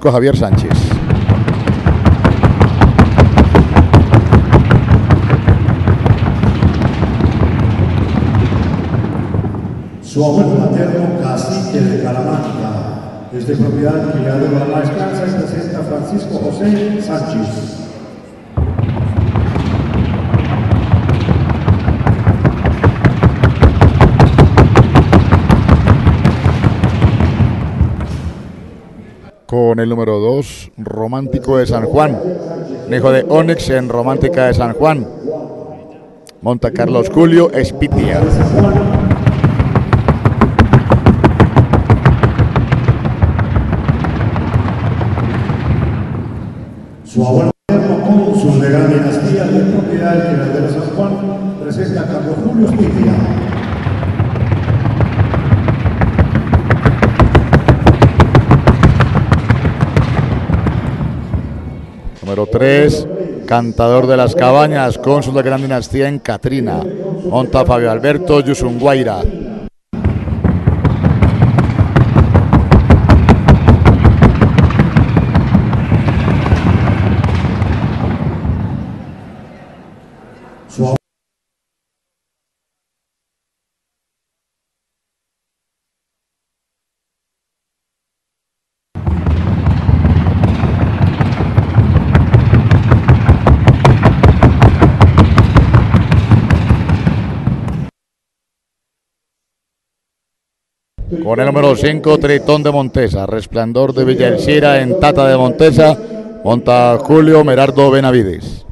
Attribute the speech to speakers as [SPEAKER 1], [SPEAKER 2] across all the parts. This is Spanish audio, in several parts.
[SPEAKER 1] Javier Sánchez.
[SPEAKER 2] Su abuelo materno, cacique de Calamánica, es de propiedad criadero de La Descansa y presenta Francisco José Sánchez.
[SPEAKER 1] Con el número 2, Romántico de San Juan, un hijo de Onyx en Romántica de San Juan. Monta Carlos Julio Espitia.
[SPEAKER 2] Su abuelo materno, cónsul de gran dinastía de propiedad del criadero de San Juan, presenta a Carlos Julio Espitia.
[SPEAKER 1] Número 3, Cantador de las Cabañas, cónsul de gran dinastía en Catrina. Monta Fabio Alberto Yusunguaira. Con el número 5, Tritón de Montesa, Resplandor de Villa Elcira en Tata de Montesa. Monta Julio Merardo Benavides.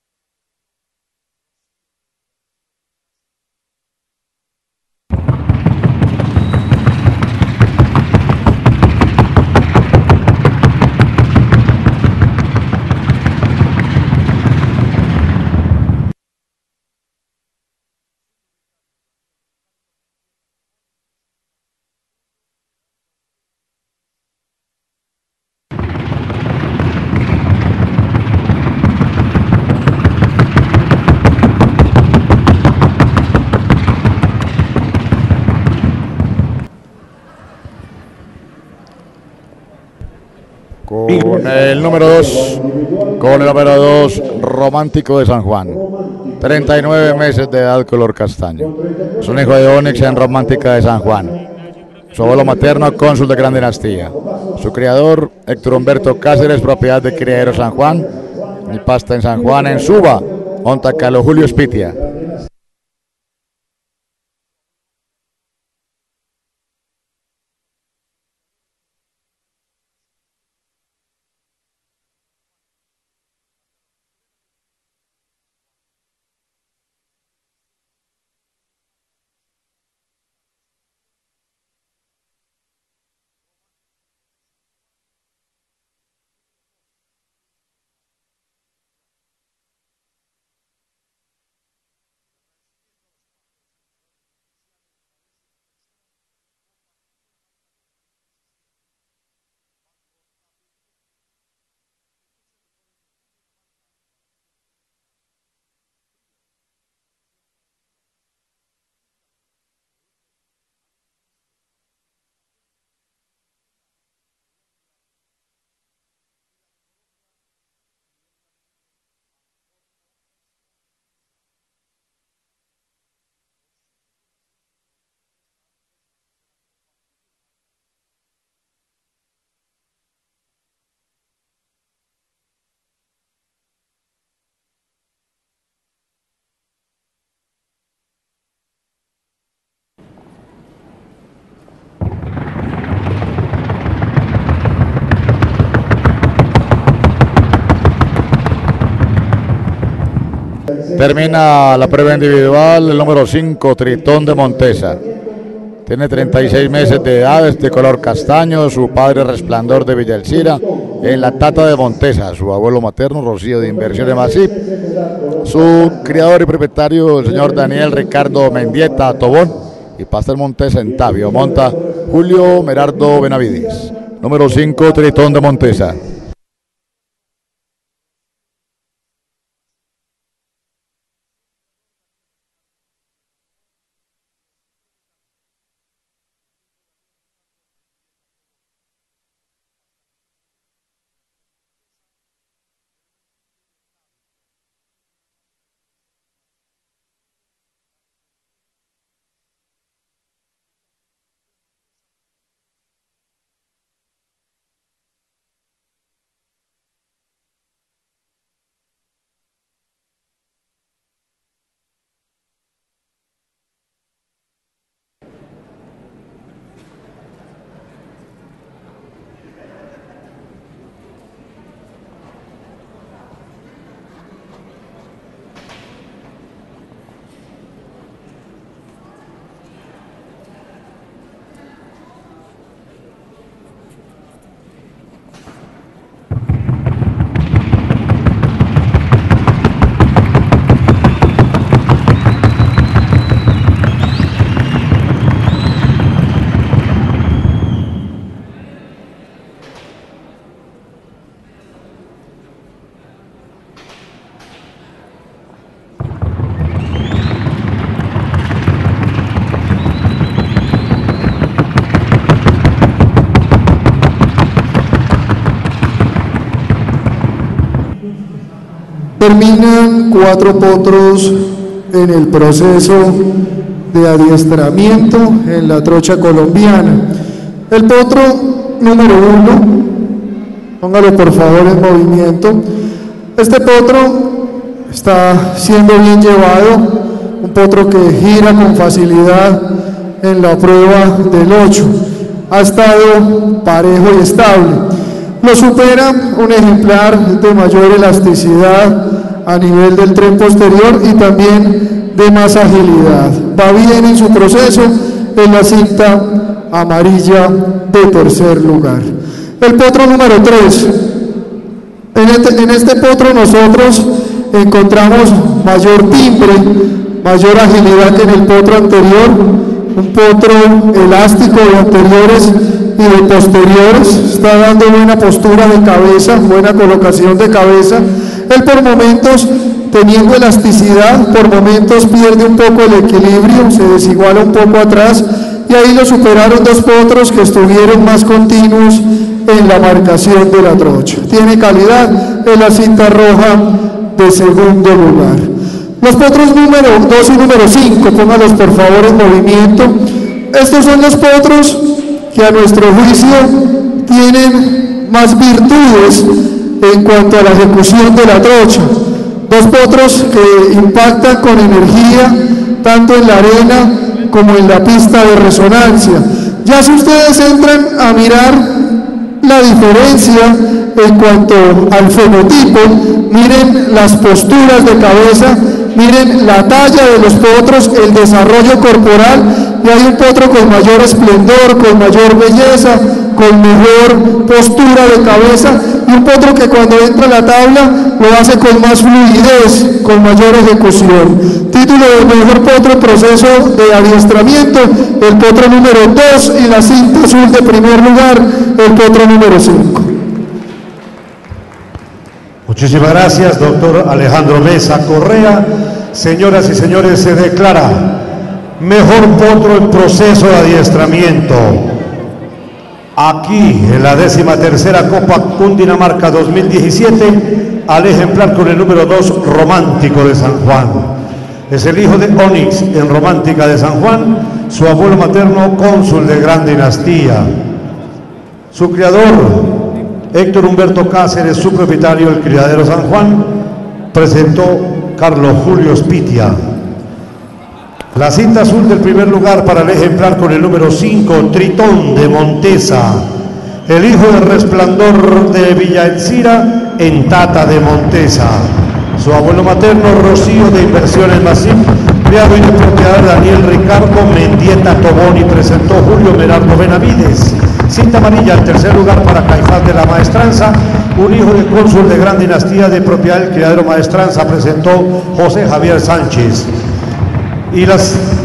[SPEAKER 1] Con el número 2, Romántico de San Juan, 39 meses de edad, color castaño. Es un hijo de Onyx en Romántica de San Juan. Su abuelo materno, cónsul de gran dinastía. Su criador, Héctor Humberto Cáceres, propiedad de Criadero San Juan. Y pasta en San Juan, en Suba. Monta Carlos Julio Espitia. Termina la prueba individual el número 5, Tritón de Montesa. Tiene 36 meses de edad, es de color castaño. Su padre, Resplandor de Villa Elcira en la Tata de Montesa. Su abuelo materno, Rocío de Inversiones Masip. Su criador y propietario, el señor Daniel Ricardo Mendieta Tobón. Y pasta en Montesa en Tabio. Monta Julio Merardo Benavides. Número 5, Tritón de Montesa.
[SPEAKER 3] Terminan 4 potros en el proceso de adiestramiento en la trocha colombiana. El potro número 1, póngalo por favor en movimiento. Este potro está siendo bien llevado, un potro que gira con facilidad en la prueba del 8. Ha estado parejo y estable. Lo supera un ejemplar de mayor elasticidad a nivel del tren posterior y también de más agilidad. Va bien en su proceso en la cinta amarilla de tercer lugar. El potro número 3. En este potro nosotros encontramos mayor timbre, mayor agilidad que en el potro anterior, un potro elástico de anteriores y de posteriores, está dando buena postura de cabeza, buena colocación de cabeza. Él por momentos, teniendo elasticidad, por momentos pierde un poco el equilibrio, se desiguala un poco atrás, y ahí lo superaron 2 potros que estuvieron más continuos en la marcación de la trocha. Tiene calidad en la cinta roja de segundo lugar. Los potros número 2 y número 5, póngalos por favor en movimiento. Estos son los potros que a nuestro juicio tienen más virtudes en cuanto a la ejecución de la trocha. 2 potros que impactan con energía tanto en la arena como en la pista de resonancia. Ya si ustedes entran a mirar la diferencia en cuanto al fenotipo, miren las posturas de cabeza, miren la talla de los potros, el desarrollo corporal, y hay un potro con mayor esplendor, con mayor belleza, con mejor postura de cabeza, y un potro que cuando entra a la tabla lo hace con más fluidez, con mayor ejecución. Título del mejor potro en proceso de adiestramiento, el potro número 2, y la cinta azul de primer lugar, el potro número 5.
[SPEAKER 2] Muchísimas gracias, doctor Alejandro Mesa Correa. Señoras y señores, se declara mejor potro en proceso de adiestramiento aquí en la 13ª Copa Cundinamarca 2017 al ejemplar con el número 2, Romántico de San Juan. Es el hijo de Onix en Romántica de San Juan, su abuelo materno cónsul de gran dinastía. Su criador, Héctor Humberto Cáceres, su propietario, el Criadero San Juan, presentó Carlos Julio Spitia. La cinta azul del primer lugar para el ejemplar con el número 5, Tritón de Montesa, el hijo del Resplandor de Villa Elcira en Tata de Montesa. Su abuelo materno, Rocío de Inversiones Masip, criado y de propiedad de Daniel Ricardo Mendieta Tobón, y presentó Julio Merardo Benavides. Cinta amarilla en tercer lugar para Caifás de la Maestranza, un hijo del cónsul de gran dinastía de propiedad del Criadero Maestranza, presentó José Javier Sánchez. Y las